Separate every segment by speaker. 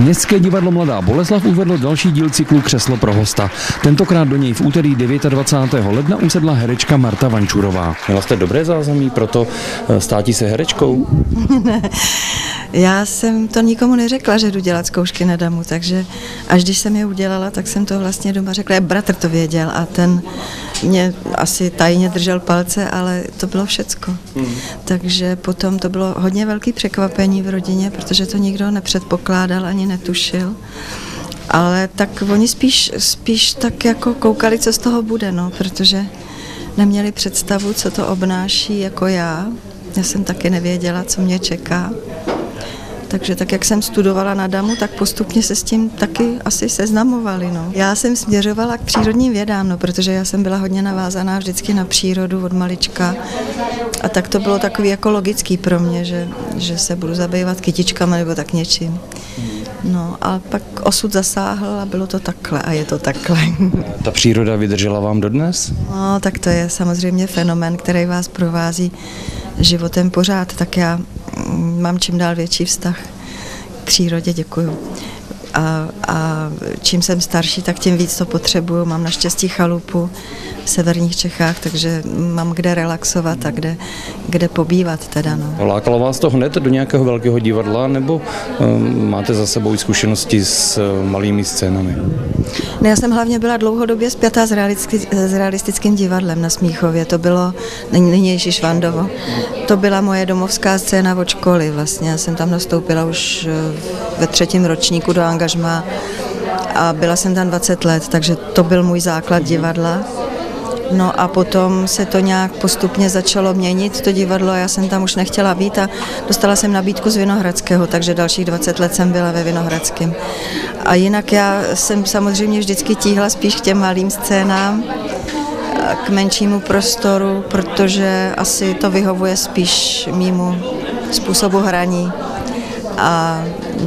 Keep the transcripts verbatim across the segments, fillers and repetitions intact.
Speaker 1: Městské divadlo Mladá Boleslav uvedlo další díl cyklu Křeslo pro hosta. Tentokrát do něj v úterý dvacátého devátého ledna usedla herečka Marta Vančurová. Měla jste dobré zázemí, proto státí se herečkou?
Speaker 2: Ne, já jsem to nikomu neřekla, že jdu dělat zkoušky na damu, takže až když jsem je udělala, tak jsem to vlastně doma řekla. Bratr to věděl a ten mě asi tajně držel palce, ale to bylo všecko. Hmm. Takže potom to bylo hodně velké překvapení v rodině, protože to nikdo nepředpokládal ani netušil. Ale tak oni spíš, spíš tak jako koukali, co z toho bude, no, protože neměli představu, co to obnáší jako já. Já jsem taky nevěděla, co mě čeká. Takže tak, jak jsem studovala na damu, tak postupně se s tím taky asi seznamovali. No. Já jsem směřovala k přírodním vědám, no, protože já jsem byla hodně navázaná vždycky na přírodu od malička. A tak to bylo takový jako logický pro mě, že, že se budu zabývat kytičkami nebo tak něčím. No a pak osud zasáhl a bylo to takhle a je to takhle.
Speaker 1: Ta příroda vydržela vám dodnes?
Speaker 2: No tak to je samozřejmě fenomén, který vás provází životem pořád, tak já mám čím dál větší vztah k přírodě, děkuju. A, a čím jsem starší, tak tím víc to potřebuju. Mám naštěstí chalupu v severních Čechách, takže mám kde relaxovat a kde, kde pobývat teda. No.
Speaker 1: Lákalo vás to hned do nějakého velkého divadla, nebo um, máte za sebou šzkušenosti s uh, malými scénami?
Speaker 2: Ne, já jsem hlavně byla dlouhodobě spjatá s, realistický, s realistickým divadlem na Smíchově. To bylo nynější Švandovo. To byla moje domovská scéna od školy vlastně. Já jsem tam nastoupila už ve třetím ročníku do angažmá a byla jsem tam dvacet let, takže to byl můj základ divadla. No a potom se to nějak postupně začalo měnit, to divadlo, já jsem tam už nechtěla být a dostala jsem nabídku z Vinohradského, takže dalších dvacet let jsem byla ve Vinohradském. A jinak já jsem samozřejmě vždycky tíhla spíš k těm malým scénám, k menšímu prostoru, protože asi to vyhovuje spíš mému způsobu hraní. A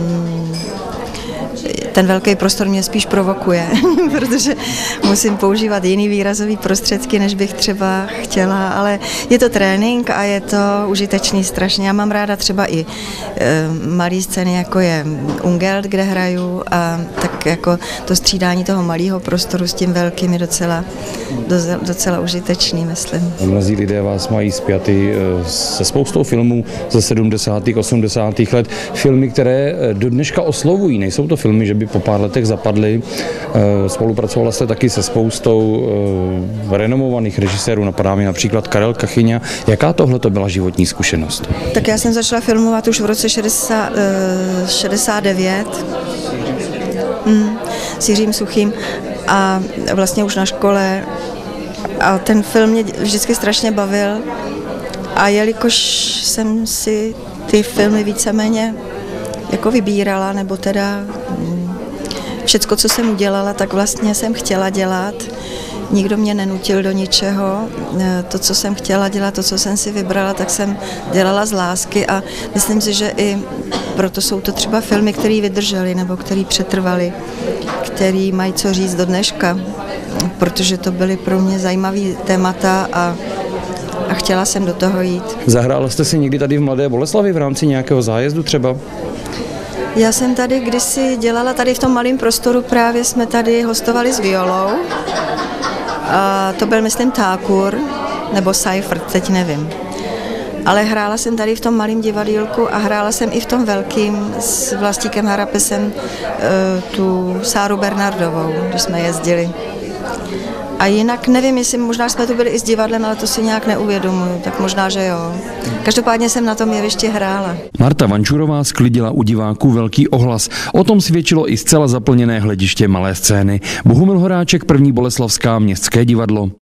Speaker 2: ten velký prostor mě spíš provokuje, protože musím používat jiný výrazový prostředky, než bych třeba chtěla, ale je to trénink a je to užitečný strašně. Já mám ráda třeba i e, malé scény, jako je Ungelt, kde hraju, a tak jako to střídání toho malého prostoru s tím velkým je docela, docela užitečný, myslím.
Speaker 1: Mnozí lidé vás mají spjatý se spoustou filmů ze sedmdesátých, osmdesátých let, filmy, které do dneška oslovují. Nejsou to filmy, že by po pár letech zapadly. Spolupracovala jste taky se spoustou renomovaných režisérů, napadá mi například Karel Kachyňa. Jaká tohle to byla životní zkušenost?
Speaker 2: Tak já jsem začala filmovat už v roce šedesát, šedesát devět mm, s Jiřím Suchým a vlastně už na škole. A ten film mě vždycky strašně bavil a jelikož jsem si ty filmy víceméně jako vybírala, nebo teda všecko, co jsem udělala, tak vlastně jsem chtěla dělat. Nikdo mě nenutil do ničeho. To, co jsem chtěla dělat, to, co jsem si vybrala, tak jsem dělala z lásky a myslím si, že i proto jsou to třeba filmy, které vydržely nebo které přetrvaly, které mají co říct do dneška, protože to byly pro mě zajímavý témata a a chtěla jsem do toho jít.
Speaker 1: Zahrála jste si někdy tady v Mladé Boleslavi v rámci nějakého zájezdu třeba?
Speaker 2: Já jsem tady kdysi dělala tady v tom malém prostoru, právě jsme tady hostovali s violou. A to byl, myslím, Tákur nebo Seifert, teď nevím. Ale hrála jsem tady v tom malém divadýlku a hrála jsem i v tom velkým s Vlastíkem Harapesem tu Sáru Bernardovou, když jsme jezdili. A jinak nevím, jestli možná jsme tu byli i s divadlem, ale to si nějak neuvědomuji, tak možná, že jo. Každopádně jsem na tom jevišti hrála.
Speaker 1: Marta Vančurová sklidila u diváků velký ohlas. O tom svědčilo i zcela zaplněné hlediště Malé scény. Bohumil Horáček, První boleslavská, Městské divadlo.